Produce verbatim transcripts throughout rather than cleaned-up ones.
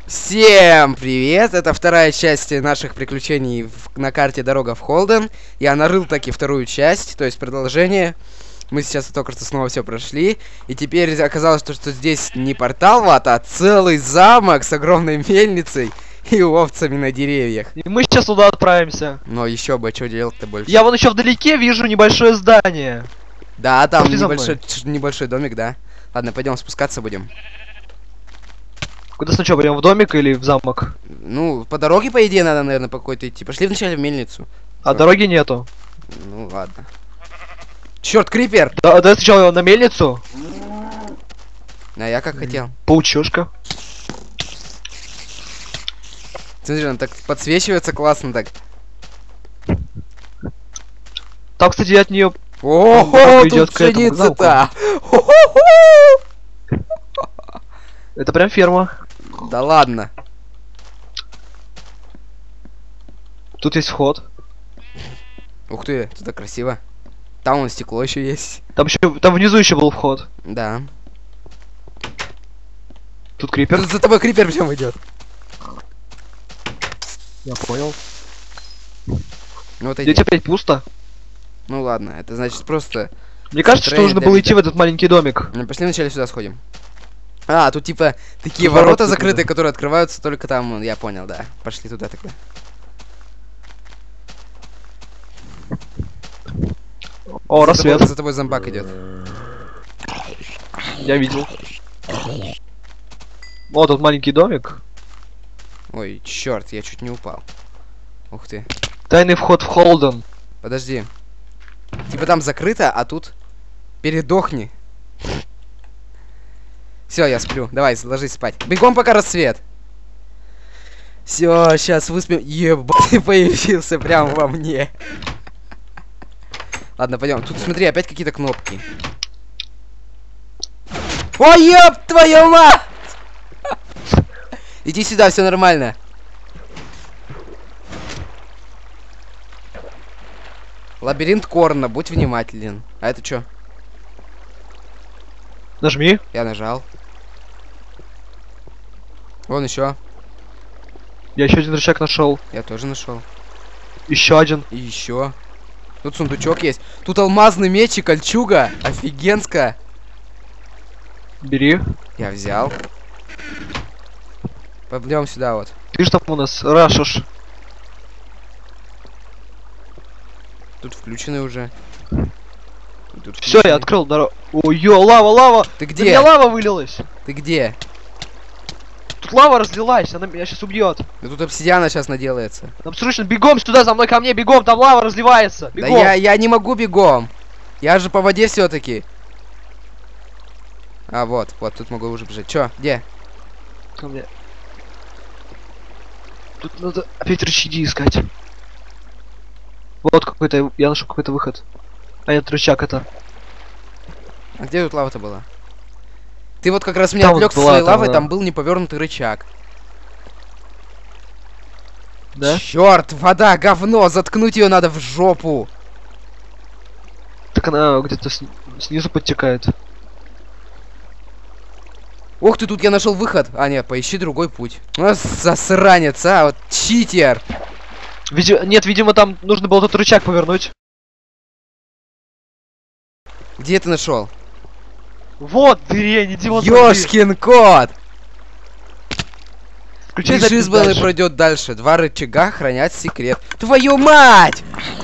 Всем привет! Это вторая часть наших приключений в, на карте Дорога в Холден. Я нарыл таки вторую часть, то есть продолжение. Мы сейчас только что снова все прошли. И теперь оказалось, что, что здесь не портал в ад, а целый замок с огромной мельницей и овцами на деревьях. И мы сейчас туда отправимся. Но еще бы, что делать-то больше? Я вон еще вдалеке вижу небольшое здание. Да, там Пошли за небольшой, небольшой домик, да. Ладно, пойдем спускаться будем. Куда сначала, прям в домик или в замок? Ну, по дороге, по идее, надо, наверное, по какой-то идти. Пошли вначале в мельницу. А Всё. дороги нету. Ну, ладно. Черт, крипер! Да, давай сначала на мельницу. А я как хотел. Паучушка. Смотри, он так подсвечивается классно так. Там, кстати, от нее. О, тут идёт к этому, к замку. пшеница-то! Это прям ферма. Да ладно. Тут есть вход. Ух ты, тут так красиво. Там вон стекло еще есть. Там еще, там внизу еще был вход. Да. Тут крипер. За тобой крипер прям идет. Я понял. Ну вот Здесь иди. опять пусто. Ну ладно, это значит просто. Мне кажется, что Строение нужно для было вида. идти в этот маленький домик. Ну, пошли вначале сюда сходим. А, тут типа такие Тут ворота ворота закрытые, туда. которые открываются только там. Я понял, да. Пошли туда тогда. О, За рассвет. тобой, за тобой зомбак идет. Я видел. О, тут маленький домик. Ой, черт, я чуть не упал. Ух ты. Тайный вход в Холден. Подожди. Типа там закрыто, а тут передохни. Все, я сплю. Давай, ложись спать. Бегом, пока рассвет. Все, сейчас выспим. Ебать, ты появился прямо во мне. Ладно, пойдем. Тут смотри, опять какие-то кнопки. Ой, еб твою мать! Иди сюда, все нормально. Лабиринт Корна, будь внимателен. А это что? Нажми. Я нажал. Вон еще. Я еще один рычаг нашел. Я тоже нашел. Еще один. И еще. Тут сундучок есть. Тут алмазный меч и кольчуга. Офигенско. Бери. Я взял. Пойдем сюда вот. Ты что там у нас? Рашиш. Тут включены уже. Тут Все, включены. я открыл дорогу. Ой, ё, лава, лава! Ты На где? меня лава вылилась! Ты где? Тут лава разлилась, она меня сейчас убьет. Да тут обсидиана сейчас наделается. Нам срочно бегом сюда, за мной ко мне, бегом, там лава разливается. Бегом. Да я, я не могу бегом. Я же по воде все-таки. А, вот, вот, тут могу уже бежать. Че, где? Ко мне. Тут надо опять рычаги искать. Вот какой-то, я нашел какой-то выход. А нет, рычаг это. А где тут лава-то была? Ты вот как раз меня Там вот отвлек с была, своей там, лавой, да. там был неповернутый рычаг. Да? Черт, вода, говно, заткнуть ее надо в жопу. Так она где-то сни- снизу подтекает. Ух ты, тут я нашел выход. А, нет, поищи другой путь. Ну, засранец, а, вот читер. Види... Нет, видимо, там нужно было тот рычаг повернуть. Где ты нашел? Вот, дырень, иди вот. Ёшкин кот! Включай Бежи запись с Беллой дальше. пройдет дальше. Два рычага хранят секрет. Твою мать!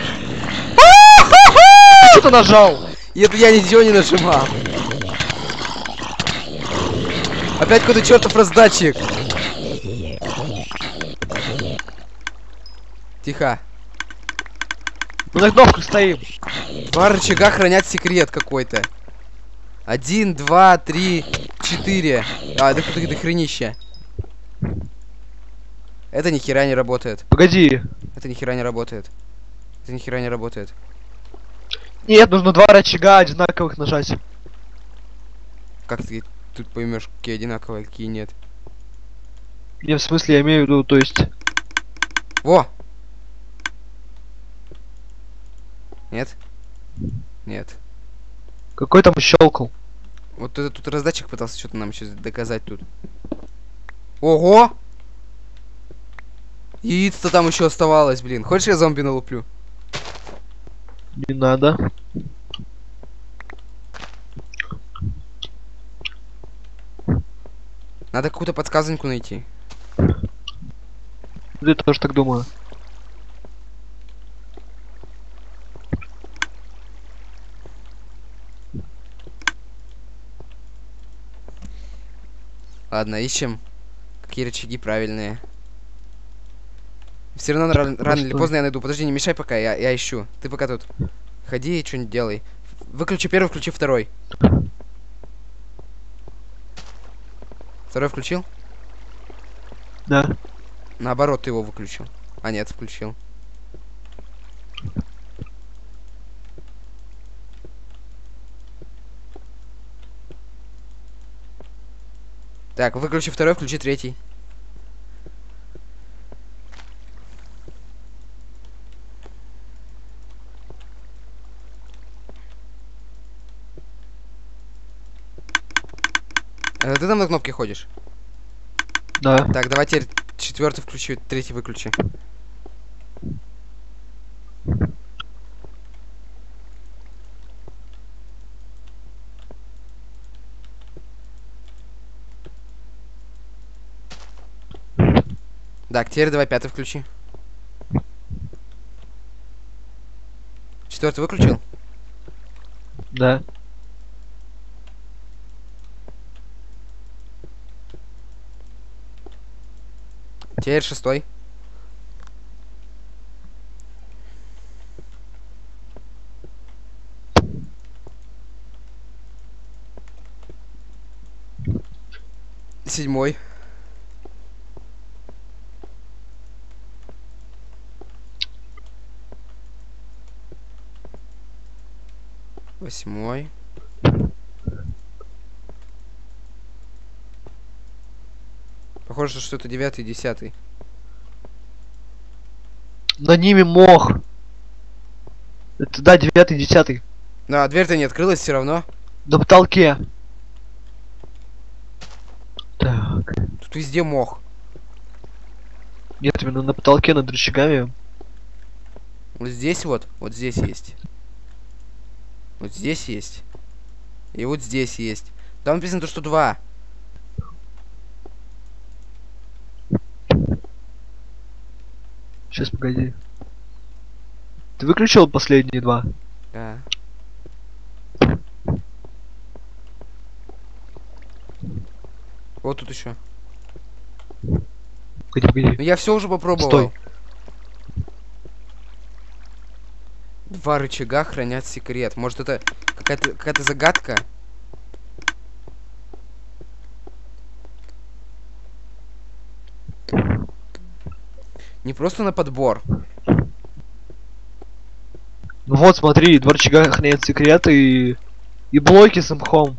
Ты что-то нажал? Это я ничего не нажимал. Опять какой-то чертов раздатчик. Тихо. Мы на кнопках стоим. Два рычага хранят секрет какой-то. Один, два, три, четыре. А, это какое-то хренище. Это ни хера не работает. Погоди. Это ни хера не работает. Это ни хера не работает. Нет, нужно два рычага одинаковых нажать. Как ты тут поймешь, какие одинаковые, какие нет? Не, в смысле, я имею в виду, то есть... Во! Нет? Нет. Какой там щелкал? Вот это тут раздатчик пытался что-то нам сейчас доказать тут. Ого! Яиц-то там еще оставалось, блин. Хочешь, я зомби налуплю? Не надо. Надо какую-то подсказоньку найти. Я тоже так думаю. Ладно, ищем. Какие рычаги правильные. Все равно рано, рано или поздно я найду. Подожди, не мешай пока, я, я ищу. Ты пока тут ходи и что-нибудь делай. Выключи первый, включи второй. Второй включил? Да. Наоборот, ты его выключил. А нет, включил. Так, выключи второй, включи третий. Это ты там на кнопке ходишь? Да. Так, давай теперь четвертый включи, третий выключи. Так, теперь давай пятый включи. Четвертый выключил? Да. Теперь шестой. Седьмой. Восьмой. Похоже, что это девятый и десятый. На ними мох. Это да, девятый, десятый. Ну, а дверь-то не открылась все равно. На потолке. Так. Тут везде мох. Нет, именно на потолке над рычагами. Вот здесь вот, вот здесь есть. Вот здесь есть. И вот здесь есть. Там написано то, что два. Сейчас, погоди. Ты выключил последние два? Да. Вот тут еще. Погоди, погоди. Ну я все уже попробовал. Стой. Два рычага хранят секрет. Может, это какая-то какая-то загадка? Не просто на подбор. Ну вот, смотри, два рычага хранят секрет и... И блоки с мхом.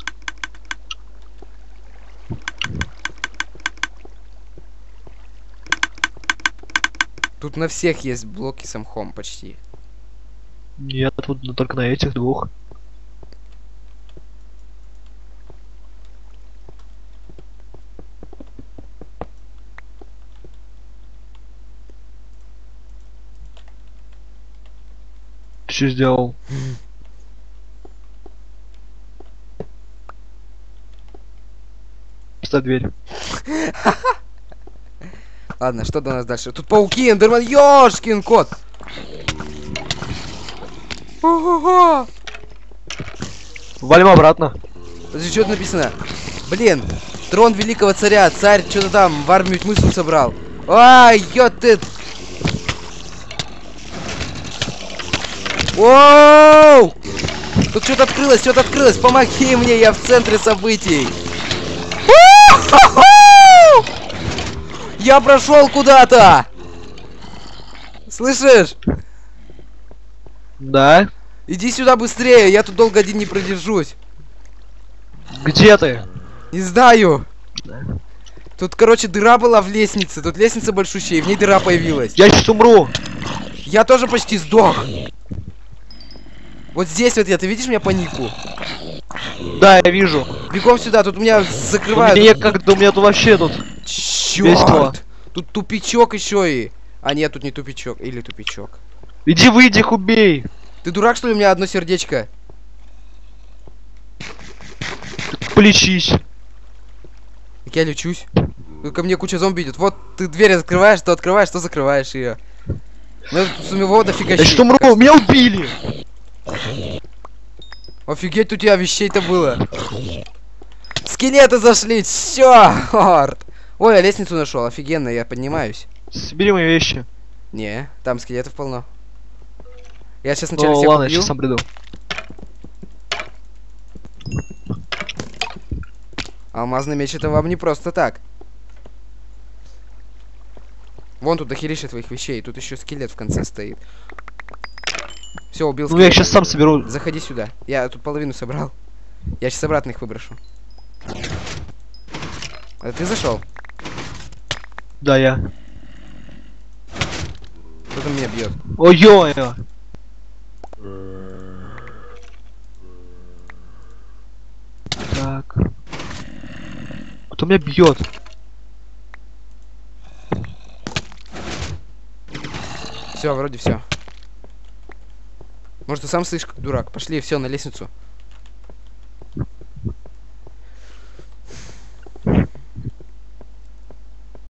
Тут на всех есть блоки с мхом почти. Нет, тут ну, только на этих двух. Ты что сделал? Ставь дверь. Ладно, что до нас дальше? Тут пауки, эндерман, ёшкин кот! Ого-го! Валим обратно. Подожди, что тут написано? Блин, трон великого царя, царь что-то там в армию тьмы собрал. Ай, ё ты! Оу! Тут что-то открылось, что-то открылось, помоги мне, я в центре событий. Я прошел куда-то! Слышишь? Да? Иди сюда быстрее, я тут долго один не продержусь. Где ты? Не знаю. Тут, короче, дыра была в лестнице. Тут лестница большущая, и в ней дыра появилась. Я сейчас умру. Я тоже почти сдох. Вот здесь вот я, ты видишь меня по нику? Да, я вижу. Бегом сюда, тут меня закрывают. Мне некогда, у меня тут вообще тут. Чёрт! Весело. Тут тупичок еще и. А нет, тут не тупичок. Или тупичок. Иди выйди, их убей. Ты дурак, что ли? У меня одно сердечко. Полечись. Так я лечусь. Тут ко мне куча зомби идет. Вот ты дверь открываешь, то открываешь, то закрываешь ее. Ну, с него дофига Я щей. что, умру? Меня убили. Офигеть, тут у тебя вещей-то было. Скелеты зашли, чёрт! Ой, я лестницу нашел, офигенно, я поднимаюсь. Собери мои вещи. Не, там скелетов полно. Я сейчас Ну сначала всех ладно, я убью. сейчас сам приду. Алмазный меч это вам не просто так. Вон тут дохерища твоих вещей, тут еще скелет в конце стоит. Все, убил Ну я их скелета. сейчас сам соберу. Заходи сюда. Я тут половину собрал. Я сейчас обратно их выброшу. А ты зашел? Да, я. Кто-то меня бьет. Ой-ой. Так. Кто меня бьет? Все, вроде все. Может, ты сам слышишь, как дурак. Пошли, все, на лестницу.